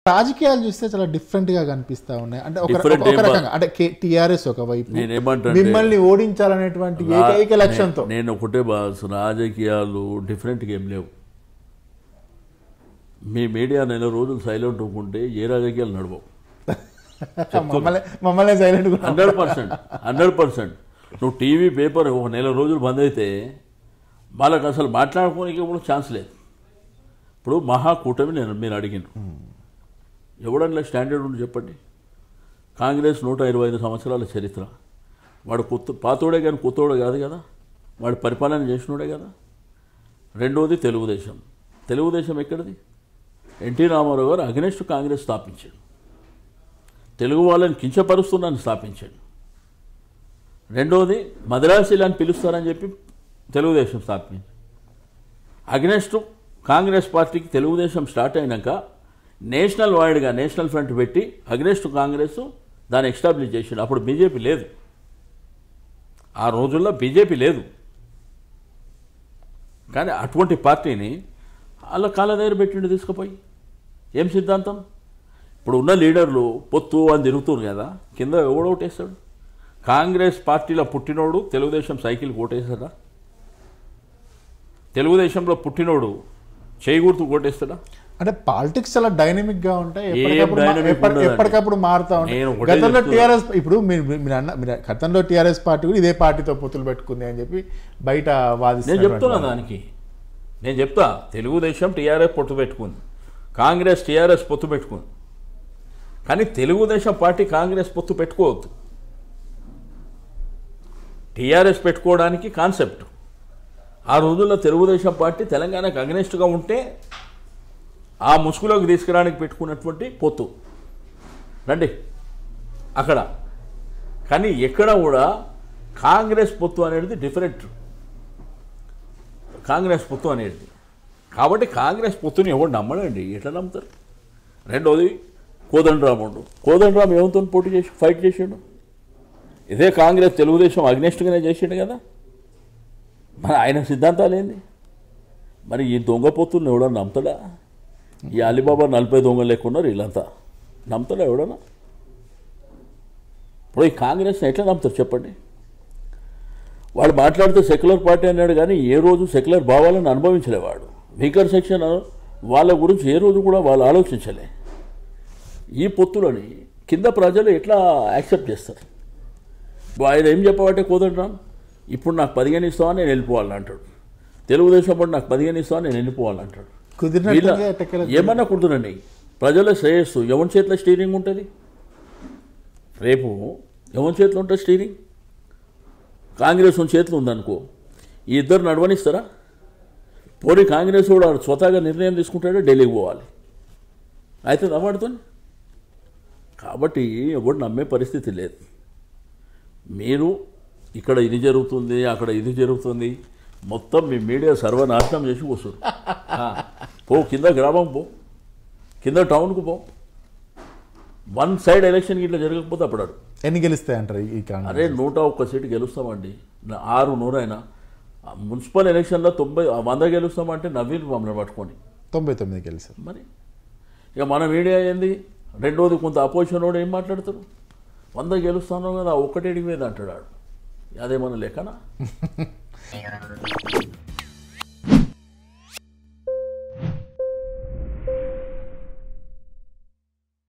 రాజకీయాలు చూస్తే చాలా డిఫరెంట్ గా కనిపిస్తా ఉన్నాయి. అంటే ఒక రకంగా అంటే టీఆర్ఎస్ ఒకవైపు మిమ్మల్ని ఓడించాలనేటువంటి ఏకైక లక్ష్యంతో. నేను ఒకటే బాస్, రాజకీయాలు డిఫరెంట్గా ఏం లేవు. మీ మీడియా నెల రోజులు సైలెంట్ ఉంటే ఏ రాజకీయాలు నడవవు. మమ్మల్ని సైలెంట్ 100%. నువ్వు టీవీ పేపర్ ఒక నెల రోజులు బంద్ అయితే వాళ్ళకి అసలు మాట్లాడుకోనికి కూడా ఛాన్స్ లేదు. ఇప్పుడు మహాకూటమి మీరు అడిగినారు, ఎవడన్నా స్టాండర్డ్ ఉండి చెప్పండి. కాంగ్రెస్ 125 సంవత్సరాల చరిత్ర. వాడు పాతోడే కానీ కొత్తోడే కాదు కదా, వాడు పరిపాలన చేసినోడే కదా. రెండోది తెలుగుదేశం ఎక్కడిది? ఎన్టీ రామారావు గారు అగెనెస్ట్ కాంగ్రెస్ స్థాపించాడు. తెలుగు వాళ్ళని కించపరుస్తున్నాను స్థాపించాడు. రెండోది మద్రాసీలు అని పిలుస్తారని చెప్పి తెలుగుదేశం స్థాపించాడు. అగెనెస్ట్ కాంగ్రెస్ పార్టీకి తెలుగుదేశం స్టార్ట్ అయినాక నేషనల్ వైడ్గా నేషనల్ ఫ్రంట్ పెట్టి అగెనెస్ట్ కాంగ్రెస్ దాన్ని ఎస్టాబ్లిష్ చేసాడు. అప్పుడు బీజేపీ లేదు, ఆ రోజుల్లో బీజేపీ లేదు. కానీ అటువంటి పార్టీని అలా కాళ్ళ దగ్గర పెట్టిండు తీసుకుపోయి. ఏం సిద్ధాంతం? ఇప్పుడు ఉన్న లీడర్లు పొత్తు అని తిరుగుతున్నారు కదా, కింద ఎవడో ఓటేస్తాడు? కాంగ్రెస్ పార్టీలో పుట్టినోడు తెలుగుదేశం సైకిల్ ఓటేస్తాడా? తెలుగుదేశంలో పుట్టినోడు చేయి గుర్తు ఓటేస్తాడా? అంటే పాలిటిక్స్ చాలా డైనమిక్ గా ఉంటాయి, ఎప్పటికప్పుడు మారుతా ఉంటాయి. గతంలో టీఆర్ఎస్ ఇప్పుడు గతంలో టీఆర్ఎస్ పార్టీ కూడా ఇదే పార్టీతో పొత్తులు పెట్టుకుంది అని చెప్పి బయట వాదిస్తారు. నేను చెప్తున్నా దానికి, నేను చెప్తా. తెలుగుదేశం టీఆర్ఎస్ పొత్తు పెట్టుకుంది, కాంగ్రెస్ టీఆర్ఎస్ పొత్తు పెట్టుకుంది. కానీ తెలుగుదేశం పార్టీ కాంగ్రెస్ పొత్తు పెట్టుకోవద్దు. టీఆర్ఎస్ పెట్టుకోవడానికి కాన్సెప్ట్. ఆ రోజుల్లో తెలుగుదేశం పార్టీ తెలంగాణకు అగెనెస్ట్గా ఉంటే ఆ ముసుగులోకి తీసుకురావడానికి పెట్టుకున్నటువంటి పొత్తు రండి అక్కడ. కానీ ఎక్కడ కూడా కాంగ్రెస్ పొత్తు అనేది డిఫరెంట్. కాంగ్రెస్ పొత్తు అనేది కాబట్టి కాంగ్రెస్ పొత్తుని ఎవరు నమ్మడండి, ఎట్లా నమ్ముతారు? రెండోది కోదండరామ్ ఎవరితో పోటీ చేసి ఫైట్ చేసాడు? ఇదే కాంగ్రెస్ తెలుగుదేశం అగ్నెస్ట్గానే చేసాడు కదా. మరి ఆయన సిద్ధాంతాలు ఏంది? మరి ఈ దొంగ పొత్తులను ఎవడన్నా నమ్ముతాడా? ఈ అలీబాబా 40 దొంగలు లేకున్నారు, వీళ్ళంతా నమ్ముతాడా ఎవడన్నా? ఇప్పుడు ఈ కాంగ్రెస్ని ఎట్లా నమ్ముతారు చెప్పండి? వాడు మాట్లాడితే సెక్యులర్ పార్టీ అన్నాడు, కానీ ఏ రోజు సెక్యులర్ భావాలను అనుభవించలేవాడు. వీకర్ సెక్షన్ వాళ్ళ గురించి ఏ రోజు కూడా వాళ్ళు ఆలోచించలే. ఈ పొత్తులని కింద ప్రజలు ఎట్లా యాక్సెప్ట్ చేస్తారు? ఆయన ఏం చెప్పబట్టే కోదండరామ్ ఇప్పుడు నాకు 15 ఇస్తావా నేను వెళ్ళిపోవాలంటాడు. తెలుగుదేశం పాటు నాకు 15 ఇస్తావా నేను వెళ్ళిపోవాలంటాడు. ఏమన్నా కుడుతుందండి? ప్రజల శ్రేయస్సు ఎవరి చేతిలో స్టీరింగ్ ఉంటుంది? రేపు ఎవరి చేతిలో ఉంటుంది స్టీరింగ్? కాంగ్రెస్ చేతిలో ఉందనుకో, ఈ ఇద్దరు నడవనిస్తారా? పోనీ కాంగ్రెస్ కూడా స్వతహాగా నిర్ణయం తీసుకుంటాడో ఢిల్లీకి పోవాలి, అయితే నవ్వాడుతుంది. కాబట్టి ఎవరు నమ్మే పరిస్థితి లేదు. మీరు ఇక్కడ ఇది జరుగుతుంది, అక్కడ ఇది జరుగుతుంది, మొత్తం మీ మీడియా సర్వనాశనం చేసి కూర్చుంది. పో కింద గ్రామం పో, కింద టౌన్కు పో. వన్ సైడ్ ఎలక్షన్ ఇట్లా జరగకపోతే అప్పుడు ఎన్ని గెలుస్తాయంటారు? అరే 101 సీటు గెలుస్తామండి, 600 అయినా. మున్సిపల్ ఎలక్షన్లో 100 గెలుస్తామంటే నవీన్ మమ్మల్ని పట్టుకొని 99 గెలిచారు. మరి ఇక మన మీడియా ఏంది? రెండోది కొంత అపోజిషన్ వాడు ఏం మాట్లాడతారు? 100 గెలుస్తాను కదా, 1 మీద అంటాడు. అదేమన్నా లెక్కనా?